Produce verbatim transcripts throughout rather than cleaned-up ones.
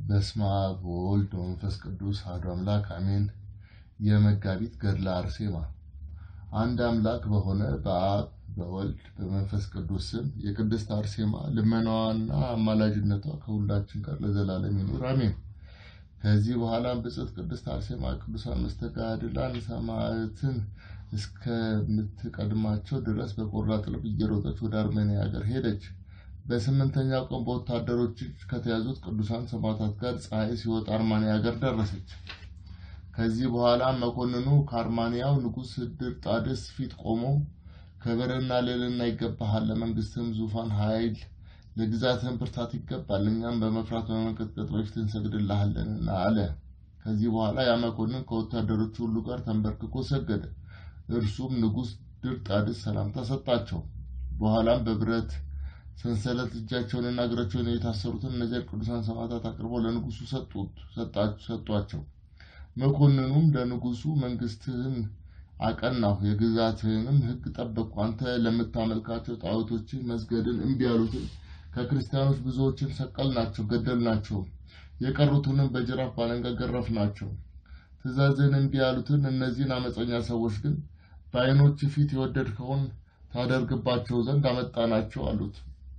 በስመ አብ ወወልድ ወመንፈስ ቅዱስ አሐዱ አምላክ አሜን። የመጋቢት ገድለ አርሴማ። አንድ አምላክ በሆነ በአብ በወልድ በመንፈስ ቅዱስ ስም የቅድስት አርሴማ ልመናዋና አማላጅነቷ ከሁላችን ጋር ለዘላለም ይኑር አሜን። ከዚህ በኋላ ብጽዕት ቅድስት አርሴማ ቅዱሳን መስተጋድላን ሰማዕትን እስከምትቀድማቸው ድረስ በቆራጥ ልብ እየሮጠች ወደ አርሜንያ ሀገር ሄደች። በስምንተኛው ቀን በወታደሮች ከተያዙት ቅዱሳን ሰማዕታት ጋር ፀሐይ ሲወጣ አርሜንያ ሀገር ደረሰች። ከዚህ በኋላ መኮንኑ ከአርሜንያው ንጉስ ድርጣድስ ፊት ቆሞ ክብርና ልዕልና ይገባሃል፣ ለመንግስትም ዙፋን ኃይል ለግዛትም ብርታት ይገባል፣ እኛም በመፍራት በመንቀጥቀጥ በፊት እንሰግድልሃለንና አለ። ከዚህ በኋላ ያ መኮንን ከወታደሮቹ ሁሉ ጋር ተንበርክኮ ሰገደ። እርሱም ንጉስ ድርጣድስ ሰላምታ ሰጣቸው። በኋላም በብረት ሰንሰለት እጃቸውንና እግራቸውን የታሰሩትን እነዚያ ቅዱሳን ሰማዕታት አቅርቦ ለንጉሱ ሰጡት ሰጧቸው። መኮንኑም ለንጉሱ መንግስትህን አቀናሁ፣ የግዛትህንም ሕግ ጠበቅኩ፣ አንተ ለምታመልካቸው ጣዖቶች መስገድን እምቢ ያሉትን ከክርስቲያኖች ብዙዎችን ሰቀልናቸው፣ ገደልናቸው፣ የቀሩትንም በጅራፍ ባለንጋ ገረፍናቸው። ትእዛዝህን እምቢ ያሉትን እነዚህን አመፀኛ ሰዎች ግን በዓይኖች ፊት የወደድከውን ታደርግባቸው ዘንድ አመጣናቸው አሉት።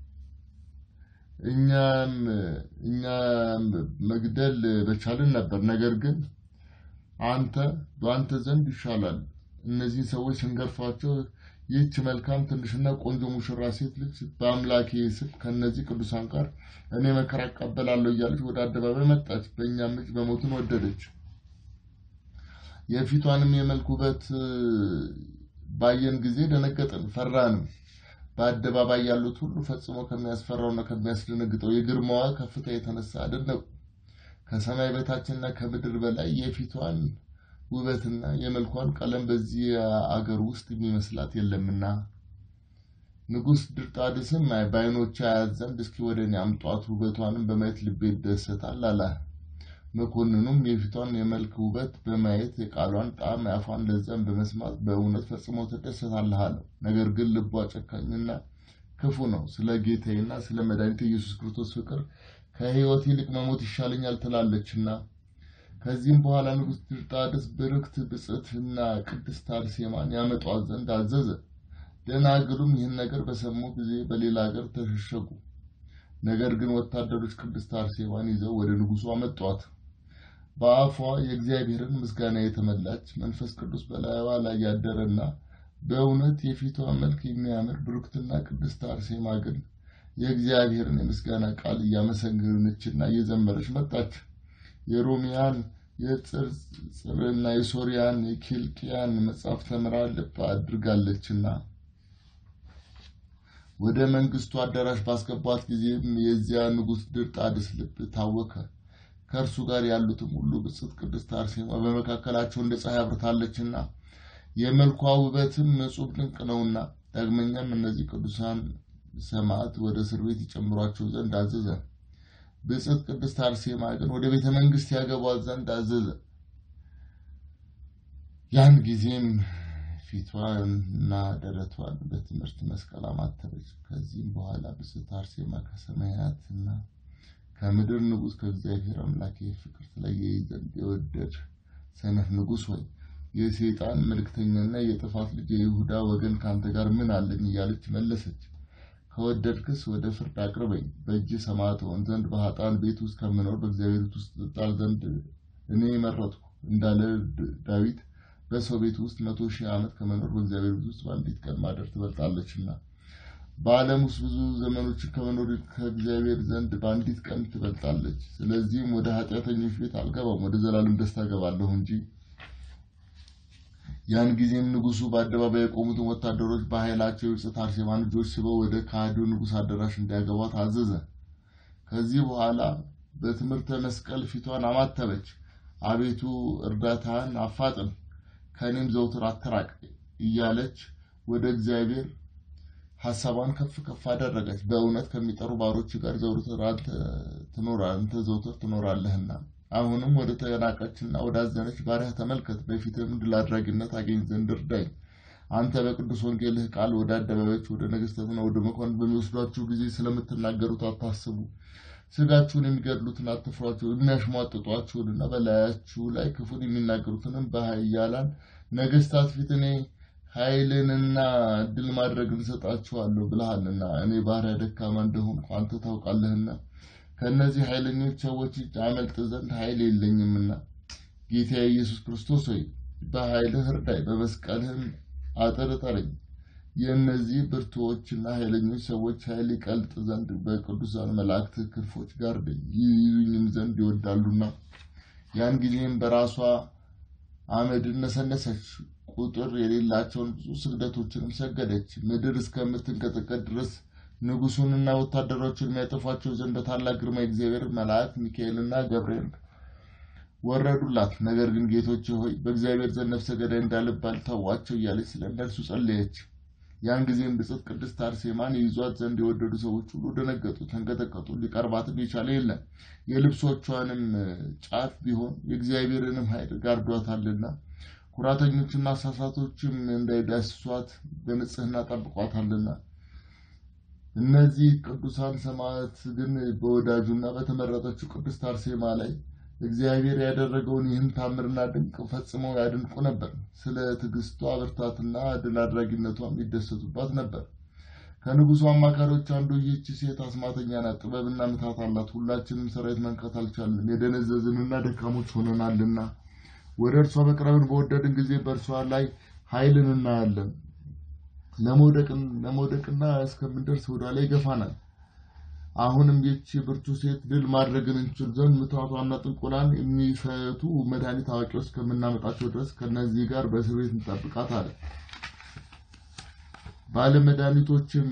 እኛም እኛም መግደል በቻልን ነበር፣ ነገር ግን አንተ በአንተ ዘንድ ይሻላል። እነዚህ ሰዎች ስንገርፋቸው ይህች መልካም ትንሽና ቆንጆ ሙሽራ ሴት ልጅ በአምላኬ ስም ከነዚህ ቅዱሳን ጋር እኔ መከራ እቀበላለሁ እያለች ወደ አደባባይ መጣች። በእኛም እጅ በሞትን ወደደች። የፊቷንም የመልክ ውበት ባየን ጊዜ ደነገጥን፣ ፈራንም። በአደባባይ ያሉት ሁሉ ፈጽሞ ከሚያስፈራውና ከሚያስደነግጠው የግርማዋ ከፍታ የተነሳ አደነቁ። ከሰማይ በታችና ከምድር በላይ የፊቷን ውበትና የመልኳን ቀለም በዚህ አገር ውስጥ የሚመስላት የለምና። ንጉስ ድርጣድስም በዓይኖቼ አያት ዘንድ እስኪ ወደኔ አምጧት፣ ውበቷንም በማየት ልቤ ይደሰታል አለ። መኮንኑም የፊቷን የመልክ ውበት በማየት የቃሏን ጣዕም ያፏን ለዛም በመስማት በእውነት ፈጽሞ ተደሰታለህ አለው። ነገር ግን ልቧ ጨካኝና ክፉ ነው። ስለ ጌታዬና ስለ መድኃኒቴ ኢየሱስ ክርስቶስ ፍቅር ከሕይወት ይልቅ መሞት ይሻለኛል ትላለችና። ከዚህም በኋላ ንጉስ ድርጣድስ ብርክት ብጽዕትና ቅድስት አርሴማን ያመጧት ዘንድ አዘዘ። ደናግሉም ይህን ነገር በሰሙ ጊዜ በሌላ ሀገር ተሸሸጉ። ነገር ግን ወታደሮች ቅድስት አርሴማን ይዘው ወደ ንጉሱ አመጧት። በአፏ የእግዚአብሔርን ምስጋና የተመላች መንፈስ ቅዱስ በላይዋ ላይ ያደረና በእውነት የፊቷ መልክ የሚያምር ብሩክትና ቅድስት አርሴማ ግን የእግዚአብሔርን የምስጋና ቃል እያመሰገነችና እየዘመረች መጣች። የሮሚያን የጽርጽርና የሶሪያን የኪልቅያን መጽሐፍ ተምራ ልብ አድርጋለችና ወደ መንግስቱ አዳራሽ ባስገቧት ጊዜም የዚያ ንጉስ ድርጣድስ ልብ ታወከ። ከእርሱ ጋር ያሉትም ሁሉ ብጽዕት ቅድስት አርሴማ በመካከላቸው እንደ ፀሐይ አብርታለችና የመልኳ ውበትም ንጹሕ ድንቅ ነውና። ዳግመኛም እነዚህ ቅዱሳን ሰማዕት ወደ እስር ቤት ይጨምሯቸው ዘንድ አዘዘ። ብጽዕት ቅድስት አርሴማ ግን ወደ ቤተ መንግስት ያገቧት ዘንድ አዘዘ። ያን ጊዜም ፊቷንና ደረቷን በትምህርት መስቀል አማተበች። ከዚህም በኋላ ብጽዕት አርሴማ ከሰማያትና ከምድር ንጉስ ከእግዚአብሔር አምላክ ፍቅር ተለየኝ ዘንድ የወደድ ሰነፍ ንጉስ ሆይ የሰይጣን መልእክተኛና የጥፋት ልጅ የይሁዳ ወገን ካንተ ጋር ምን አለኝ እያለች መለሰች። ከወደድክስ ወደ ፍርድ አቅርበኝ፣ በእጅ ሰማዕት ሆን ዘንድ በኃጥአን ቤት ውስጥ ከምኖር በእግዚአብሔር ቤት ውስጥ እጣል ዘንድ እኔ መረጥኩ እንዳለ ዳዊት በሰው ቤት ውስጥ መቶ ሺህ ዓመት ከመኖር በእግዚአብሔር ቤት ውስጥ በአንዲት ቀን ማደር ትበልጣለችና። በዓለም ውስጥ ብዙ ዘመኖችን ከመኖር ከእግዚአብሔር ዘንድ በአንዲት ቀን ትበልጣለች። ስለዚህም ወደ ኃጢአተኞች ቤት አልገባም፣ ወደ ዘላለም ደስታ ገባለሁ እንጂ። ያን ጊዜም ንጉሱ በአደባባይ የቆሙትን ወታደሮች በኃይላቸው የብጽዕት አርሴማን ልጆች ስበው ወደ ካህዲው ንጉስ አዳራሽ እንዲያገቧት አዘዘ። ከዚህ በኋላ በትምህርተ መስቀል ፊቷን አማተበች። አቤቱ እርዳታህን አፋጥን፣ ከኔም ዘውትር አትራቅ እያለች ወደ እግዚአብሔር ሐሳቧን ከፍ ከፍ አደረገች። በእውነት ከሚጠሩ ባሮች ጋር ዘውትር አንተ ትኖራለህ አንተ ዘውትር ትኖራለህና። አሁንም ወደ ተናቀችና ወደ አዘነች ባሪያ ተመልከት፣ በፊትም ድል አድራጊነት አገኝ ዘንድ እርዳኝ። አንተ በቅዱስ ወንጌልህ ቃል ወደ አደባባዮች ወደ ነገሥታትና ወደ መኳንንት በሚወስዷችሁ ጊዜ ስለምትናገሩት አታስቡ። ስጋችሁን የሚገድሉትን አትፍሯቸው፣ የሚያሽሟጥጧችሁንና በላያችሁ ላይ ክፉን የሚናገሩትንም በኃያላን ነገሥታት ፊት እኔ ኃይልንና ድል ማድረግን እሰጣችኋለሁ ብለሃልና እኔ ባሪያ ደካማ እንደሆንኩ አንተ ታውቃለህና ከእነዚህ ኃይለኞች ሰዎች እጅ አመልጥ ዘንድ ኃይል የለኝምና ጌታ ኢየሱስ ክርስቶስ ሆይ በኃይልህ እርዳኝ፣ በመስቀልህም አጥርጠረኝ። የእነዚህ ብርቱዎችና ኃይለኞች ሰዎች ኃይል ይቀልጥ ዘንድ በቅዱሳን መላእክት ክንፎች ጋርደኝ፣ ይይዙኝም ዘንድ ይወዳሉና። ያን ጊዜም በራሷ አመድ ነሰነሰች፣ ቁጥር የሌላቸውን ብዙ ስግደቶችንም ሰገደች። ምድር እስከምትንቀጠቀጥ ድረስ ንጉሡንና ወታደሮቹን የሚያጠፏቸው ዘንድ በታላቅ ግርማ እግዚአብሔር መልአክ ሚካኤልና ገብርኤል ወረዱላት። ነገር ግን ጌቶቼ ሆይ በእግዚአብሔር ዘንድ ነፍሰ ገዳይ እንዳልባል ተዋቸው እያለች ስለ እነርሱ ጸለየች። ያን ጊዜም ብጽዕት ቅድስት አርሴማን ይዟት ዘንድ የወደዱ ሰዎች ሁሉ ደነገጡ፣ ተንቀጠቀጡ። ሊቀርባትም የቻለ የለም። የልብሶቿንም ጫፍ ቢሆን የእግዚአብሔርንም ኃይል ጋርዷታልና ኩራተኞችና አሳሳቶችም እንዳይዳስሷት በንጽሕና ጠብቋታልና። እነዚህ ቅዱሳን ሰማዕታት ግን በወዳጁና በተመረጠችው ቅድስት አርሴማ ላይ እግዚአብሔር ያደረገውን ይህን ታምርና ድንቅ ፈጽመው ያድንቁ ነበር። ስለ ትዕግስቷ ብርታትና ድል አድራጊነቷም ይደሰቱባት ነበር። ከንጉሡ አማካሪዎች አንዱ ይህች ሴት አስማተኛ ናት፣ ጥበብና ምታት አላት፣ ሁላችንም ሰራዊት መንካት አልቻልንም፣ የደነዘዝንና ደካሞች ሆነናልና ወደ እርሷ መቅረብን በወደድን ጊዜ በእርሷ ላይ ኃይልን እናያለን። ለመውደቅና እስከምንደርስ ወደ ላይ ይገፋናል። አሁንም ይህች ብርቱ ሴት ድል ማድረግን እንችል ዘንድ ምትሃቷና ጥንቆላን የሚፈቱ መድኃኒት አዋቂዎች እስከምናመጣቸው ድረስ ከነዚህ ጋር በእስር ቤት እንጠብቃት አለ። ባለ መድኃኒቶችም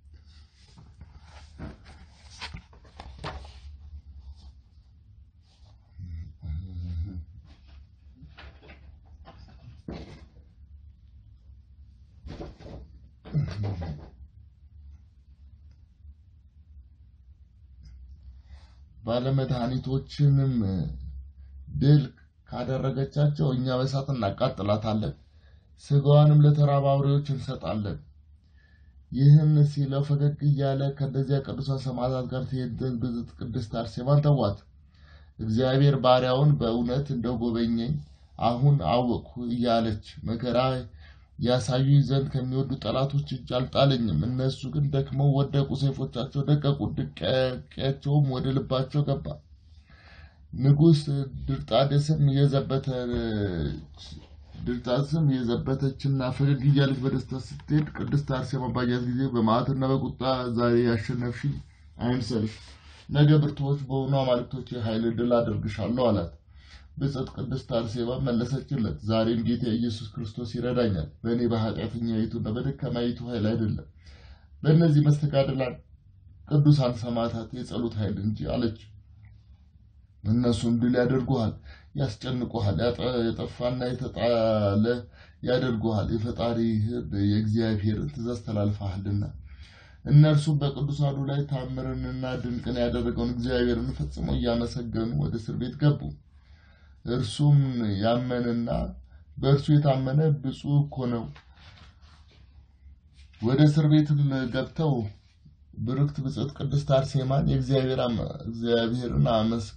ባለመድኃኒቶችንም ድል ካደረገቻቸው እኛ በእሳት እናቃጥላታለን፣ ስጋዋንም ለተራቡ አውሬዎች እንሰጣለን። ይህን ሲለው ፈገግ እያለ ከእነዚያ ቅዱሳን ሰማዕታት ጋር ትሄድ ዘንድ ብጽዕት ቅድስት አርሴማን ተዋት። እግዚአብሔር ባሪያውን በእውነት እንደጎበኘኝ አሁን አወቅሁ እያለች መከራ ያሳዩኝ ዘንድ ከሚወዱ ጠላቶች እጅ አልጣለኝም። እነሱ ግን ደክመው ወደቁ፣ ሰይፎቻቸው ደቀቁ፣ ድቃቄያቸውም ወደ ልባቸው ገባ። ንጉሥ ድርጣድስም ድርጣድስም የዘበተችና ፈገግ እያለች በደስታ ስትሄድ ቅድስት አርሴማ ባያት ጊዜ በመዓትና በቁጣ ዛሬ ያሸነፍሽኝ አይምሰልሽ፣ ነገ ብርቱዎች በሆኑ አማልክቶች ኃይል ድል አደርግሻለሁ አላት። ብጽዕት ቅድስት አርሴማ መለሰችለት፣ ዛሬም ጌታ ኢየሱስ ክርስቶስ ይረዳኛል፣ በእኔ በኃጢአተኛይቱና በደካማይቱ ኃይል አይደለም፣ በእነዚህ መስተጋድላን ቅዱሳን ሰማዕታት የጸሎት ኃይል እንጂ አለች። እነሱም ድል ያደርጉሃል፣ ያስጨንቁሃል፣ የጠፋና የተጣለ ያደርጉሃል፣ የፈጣሪህን የእግዚአብሔርን ትእዛዝ ተላልፈሃልና። እነርሱም በቅዱሳኑ ላይ ታምርንና ድንቅን ያደረገውን እግዚአብሔርን ፈጽመው እያመሰገኑ ወደ እስር ቤት ገቡ። እርሱም ያመነና በእርሱ የታመነ ብፁዕ እኮ ነው። ወደ እስር ቤት ገብተው ብርክት ብጽዕት ቅድስት አርሴማን የእግዚአብሔርን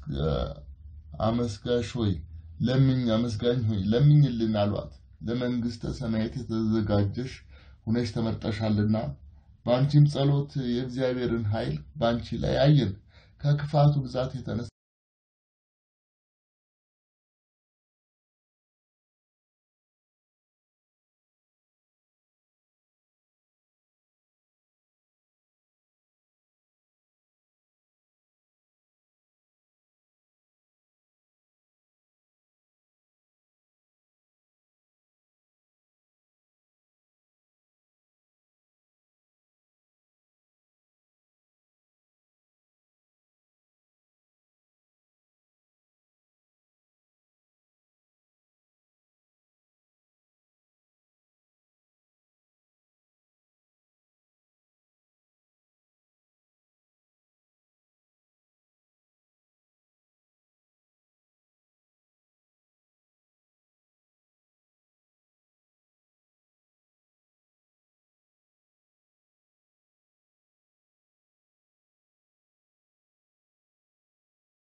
አመስጋሽ ሆይ ለምኝ አመስጋኝ ሆይ ለምኝልን አሏት። ለመንግስተ ሰማያት የተዘጋጀሽ ሁነሽ ተመርጠሻልና በአንቺም ጸሎት የእግዚአብሔርን ኃይል በአንቺ ላይ አየን። ከክፋቱ ብዛት የተነሳ